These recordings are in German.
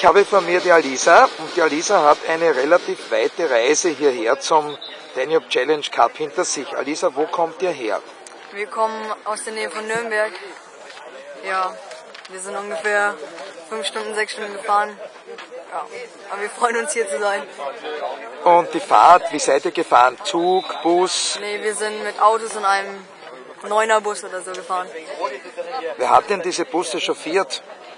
Ich habe vor mir die Alisa und die Alisa hat eine relativ weite Reise hierher zum Danube Challenge Cup hinter sich. Alisa, wo kommt ihr her? Wir kommen aus der Nähe von Nürnberg. Ja, wir sind ungefähr 5 Stunden, 6 Stunden gefahren. Ja, aber wir freuen uns hier zu sein. Und die Fahrt, wie seid ihr gefahren? Zug, Bus? Nee, wir sind mit Autos und einem 9er Bus oder so gefahren. Wer hat denn diese Busse chauffiert?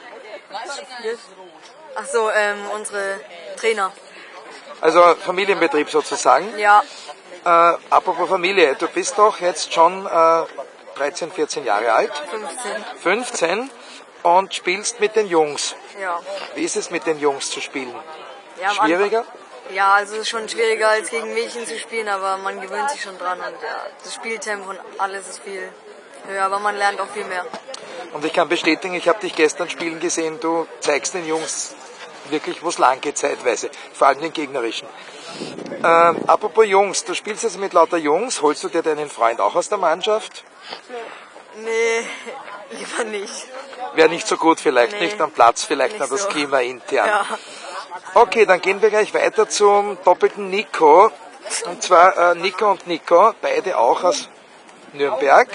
Ach so, unsere Trainer. Also Familienbetrieb sozusagen? Ja, Apropos Familie, du bist doch jetzt schon 13, 14 Jahre alt? 15. 15 und spielst mit den Jungs. Ja. Wie ist es mit den Jungs zu spielen? Ja, am Schwieriger? Ja, also es ist schon schwieriger als gegen Mädchen zu spielen, aber man gewöhnt sich schon dran und ja, das Spieltempo und alles ist viel höher, aber man lernt auch viel mehr. Und ich kann bestätigen, ich habe dich gestern spielen gesehen, du zeigst den Jungs wirklich, wo es lang geht zeitweise, vor allem den gegnerischen. Apropos Jungs, du spielst jetzt mit lauter Jungs, holst du dir deinen Freund auch aus der Mannschaft? Nee, lieber nicht. Wäre nicht so gut vielleicht, Nee, nicht am Platz, vielleicht nicht an das so. Klima intern. Ja. Okay, dann gehen wir gleich weiter zum doppelten Nico. Und zwar Nico und Nico, beide auch aus Nürnberg.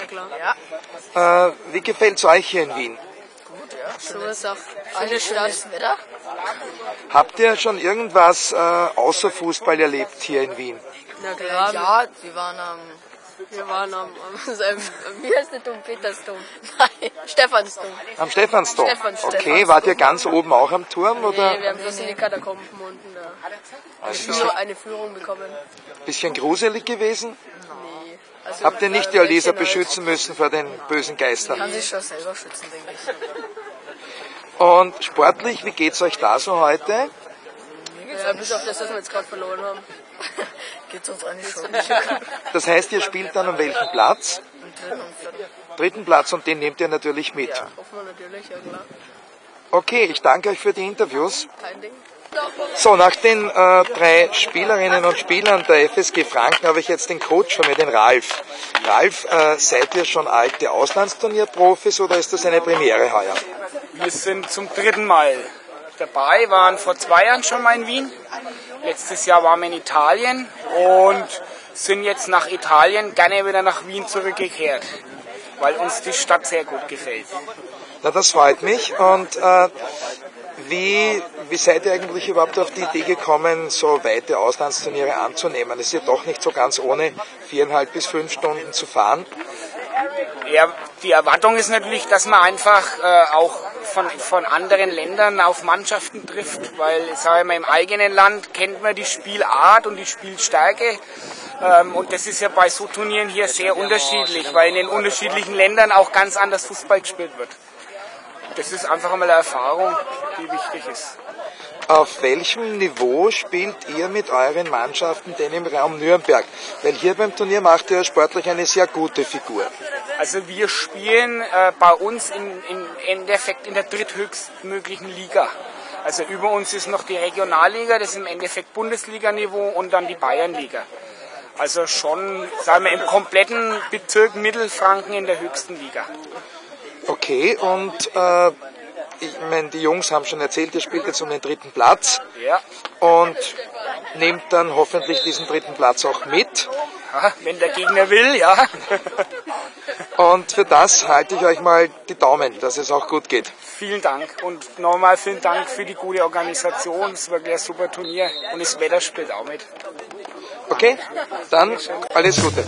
Ja. Wie gefällt es euch hier in Wien? So ist auch alles schönes Wetter. Habt ihr schon irgendwas außer Fußball erlebt hier in Wien? Na klar. Ja, wir waren am wie heißt der Dom? Petersdom? Nein, Stephansdom. Am Stephansdom? Stephansdom. Okay, wart ihr ganz oben auch am Turm? Oder? Nee, wir haben bloß in die Katakomben unten eine Führung bekommen. Bisschen gruselig gewesen? Nee. Also, Habt ihr nicht die Alisa beschützen müssen vor den bösen Geistern? kann sich schon selber schützen, denke ich. Und sportlich, wie geht's euch da so heute? Ja, bis auf das, was wir jetzt gerade verloren haben, geht's uns eigentlich schon. Das heißt, ihr spielt dann um welchen Platz? Dritten Platz und den nehmt ihr natürlich mit. Ja, hoffen wir natürlich, ja klar. Okay, ich danke euch für die Interviews. Kein Ding. So, nach den 3 Spielerinnen und Spielern der FSG Franken habe ich jetzt den Coach von mir, den Ralf. Ralf, seid ihr schon alte Auslandsturnierprofis oder ist das eine Premiere heuer? Wir sind zum 3. Mal dabei, waren vor 2 Jahren schon mal in Wien. Letztes Jahr waren wir in Italien und sind jetzt nach Italien gerne wieder nach Wien zurückgekehrt, weil uns die Stadt sehr gut gefällt. Na, das freut mich. Und wie seid ihr eigentlich überhaupt auf die Idee gekommen, so weite Auslandsturniere anzunehmen? Es ist ja doch nicht so ganz ohne 4,5 bis 5 Stunden zu fahren. Ja, die Erwartung ist natürlich, dass man einfach auch von anderen Ländern auf Mannschaften trifft, weil, sage ich mal, im eigenen Land kennt man die Spielart und die Spielstärke. Und das ist ja bei so Turnieren hier sehr unterschiedlich, weil in den unterschiedlichen Ländern auch ganz anders Fußball gespielt wird. Das ist einfach einmal eine Erfahrung, die wichtig ist. Auf welchem Niveau spielt ihr mit euren Mannschaften denn im Raum Nürnberg? Weil hier beim Turnier macht ihr sportlich eine sehr gute Figur. Also wir spielen bei uns im Endeffekt in der dritthöchstmöglichen Liga. Also über uns ist noch die Regionalliga, das ist im Endeffekt Bundesliga-Niveau und dann die Bayernliga. Also schon, sagen wir, im kompletten Bezirk Mittelfranken in der höchsten Liga. Okay, und ich meine, die Jungs haben schon erzählt, ihr spielt jetzt um den 3. Platz Ja. und nehmt dann hoffentlich diesen 3. Platz auch mit. Ja, wenn der Gegner will, ja. Und für das halte ich euch mal die Daumen, dass es auch gut geht. Vielen Dank und nochmal vielen Dank für die gute Organisation. Es ist wirklich ein super Turnier und das Wetter spielt auch mit. Okay, dann alles Gute.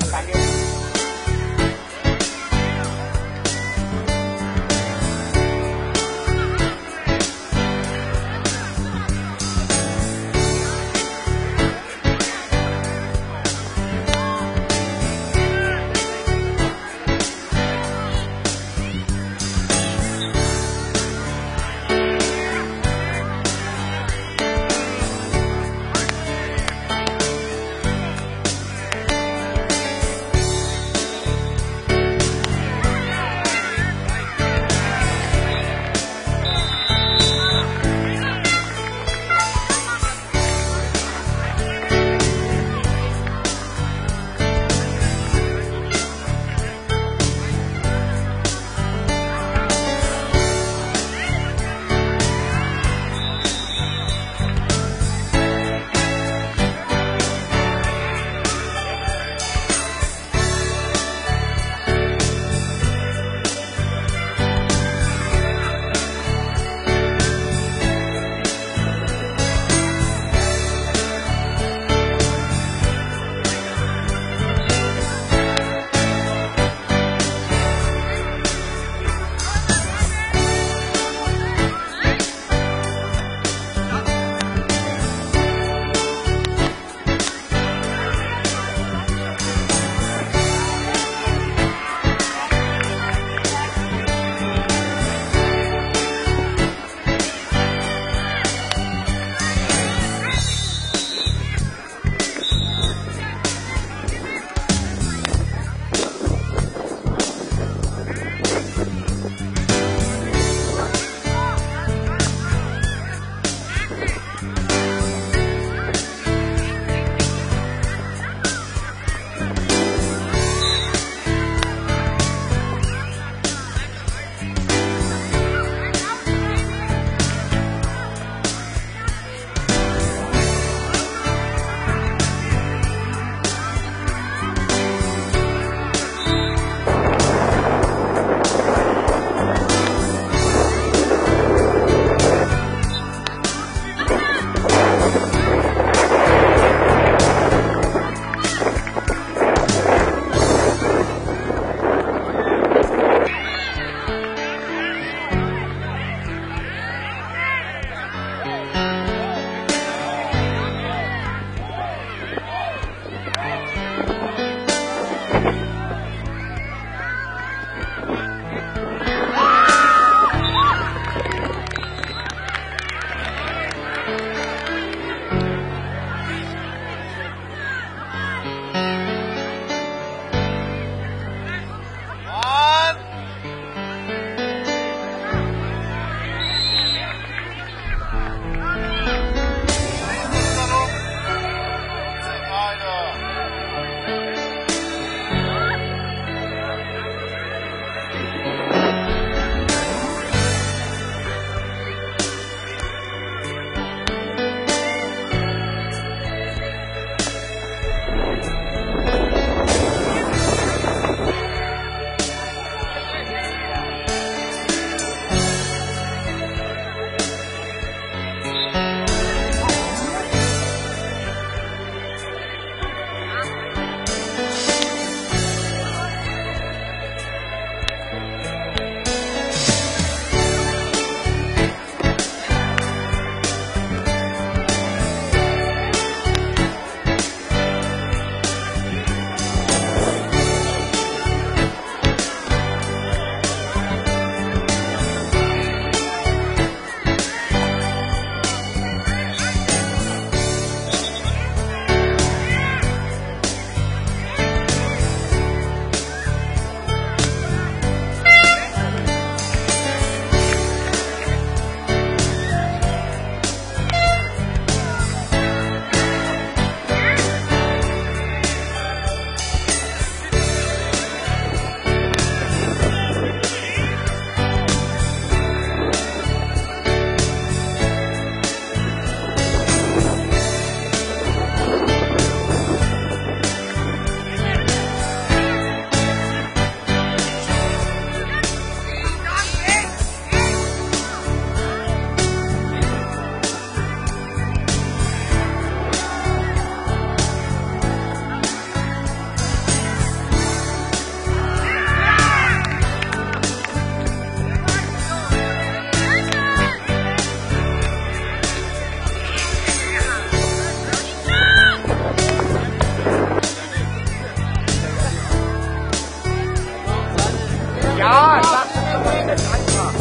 Ja, sag doch mal das einfach.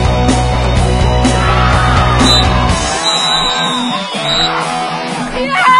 Ja!